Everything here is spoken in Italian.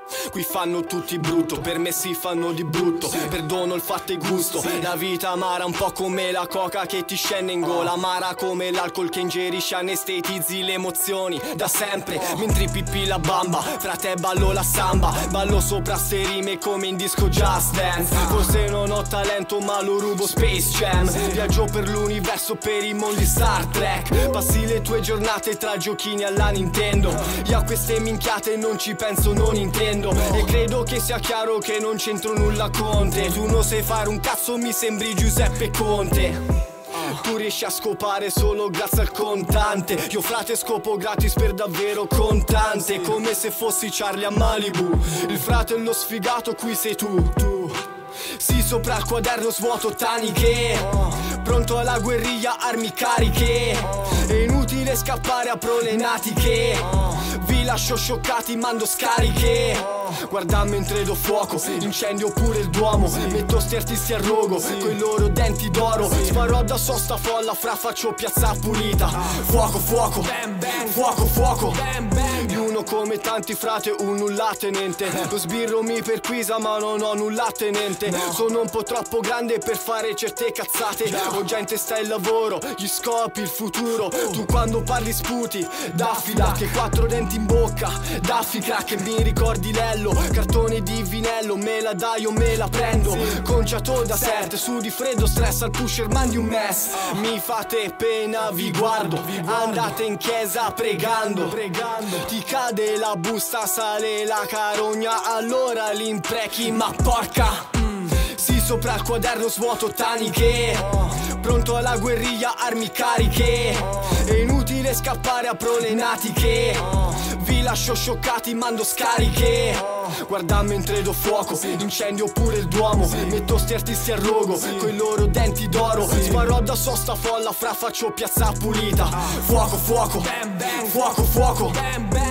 Qui fanno tutti brutto, per me si fanno di brutto. Perdono il fatto e gusto. La vita amara un po' come la coca che ti scende in gola. Amara come l'alcol che ingerisci, anestetizzi le emozioni da sempre. Mentre pippi la bamba, fra te ballo la samba. Ballo sopra ste rime come in disco Just Dance. Forse non ho talento ma lo rubo Space Jam. Viaggio per l'universo, per i mondi Star Trek. Passi le tue giornate tra giochini alla Nintendo. Io a queste minchiate non ci penso, non intendo. E credo che sia chiaro che non c'entro nulla con te. Tu non sai fare un cazzo, mi sembri Giuseppe Conte. Tu riesci a scopare solo grazie al contante. Io frate scopo gratis per davvero contante. Come se fossi Charlie a Malibu. Il frate è lo sfigato, qui sei tu. Sì, sopra il quaderno svuoto taniche. Pronto alla guerriglia, armi cariche. È inutile scappare a problematiche. Vi lascio scioccati, mando scariche. Guarda mentre do fuoco, incendio pure il Duomo. Metto sti artisti a rogo, coi loro denti d'oro. Sparo da sosta folla, fra faccio piazza pulita. Fuoco, fuoco, fuoco, fuoco. Uno come tanti frate, un nulla tenente. Lo sbirro mi perquisa ma non ho nulla tenente. Sono un po' troppo grande per fare certe cazzate. Ho già in testa il lavoro, gli scopi, il futuro. Tu quando parli sputi, Daffi che quattro denti in bocca. Daffi crack, mi ricordi Lello. Cartone di vinello, me la dai io me la prendo. Conciato da 7, su di freddo, stress al pusher, mandi un mess. Mi fate pena, vi guardo. Andate in chiesa pregando. Ti cade la busta, sale la carogna, allora li imprechi, ma porca. Sì, sopra il quaderno svuoto taniche. Pronto alla guerriglia, armi cariche. È inutile scappare a problematiche. Vi lascio scioccati, mando scariche. Guarda mentre do fuoco, incendio pure il Duomo. Metto sti artisti a rogo, coi loro denti d'oro. Sparo da sosta folla, fra faccio piazza pulita. Fuoco, fuoco, fuoco, fuoco.